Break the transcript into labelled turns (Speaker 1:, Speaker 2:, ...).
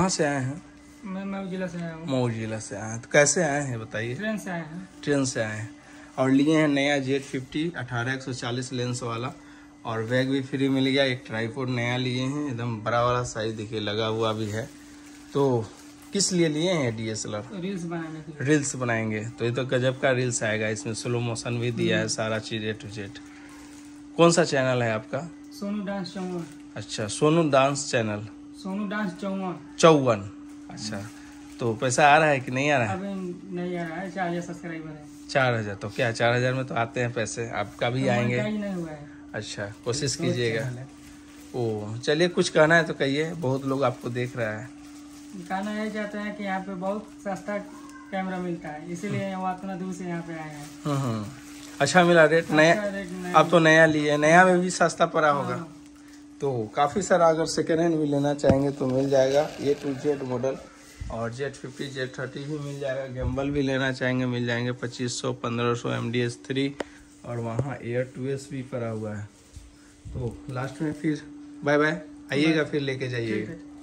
Speaker 1: कहाँ से आए हैं?
Speaker 2: मैं मऊ जिला से आया हूँ।
Speaker 1: मऊ जिला से आए हैं। तो कैसे आए हैं बताइए?
Speaker 2: ट्रेन से आए हैं।
Speaker 1: ट्रेन से आए हैं और लिए हैं नया Z50 18-140 लेंस वाला, और बैग भी फ्री मिल गया। एक ट्राईपोड नया लिए हैं, एकदम बड़ा वाला साइज देखिए लगा हुआ भी है। तो किस लिए लिए हैं DSLR?
Speaker 2: रील्स बनाने के लिए।
Speaker 1: रील्स बनाएंगे तो ये तो गजब का रील्स आएगा, इसमें स्लो मोशन भी दिया है, सारा चीज A to Z। कौन सा चैनल है आपका?
Speaker 2: सोनू डांस 54।
Speaker 1: अच्छा, Sonu dance channel.
Speaker 2: Sonu dance 54।
Speaker 1: 54। अच्छा, तो पैसा आ रहा है कि नहीं आ रहा है?
Speaker 2: अभी नहीं आ रहा है, 4000 सब्सक्राइबर है।
Speaker 1: 4000? तो क्या 4000 में तो आते हैं पैसे, आपका भी आएंगे।
Speaker 2: मोनेटाइज नहीं हुआ है।
Speaker 1: अच्छा, कोशिश कीजिएगा। ओ चलिए, कुछ कहना है तो कहिए, बहुत लोग आपको देख रहा है।
Speaker 2: कहना यही चाहते हैं कि यहाँ पे बहुत सस्ता कैमरा मिलता है, इसीलिए वो इतना दूर से यहाँ पे आए हैं।
Speaker 1: अच्छा मिला रेट? नया अब तो नया लिए, नया में भी सस्ता पड़ा होगा।
Speaker 2: हाँ।
Speaker 1: तो काफ़ी सारा अगर सेकेंड हैंड भी लेना चाहेंगे तो मिल जाएगा A to Z मॉडल, और Z50 Z30 भी मिल जाएगा। गिम्बल भी लेना चाहेंगे मिल जाएंगे 2500 1500 MDS3, और वहाँ Air 2S भी पड़ा हुआ है। तो लास्ट में फिर बाय बाय, आइएगा फिर लेके जाइएगा।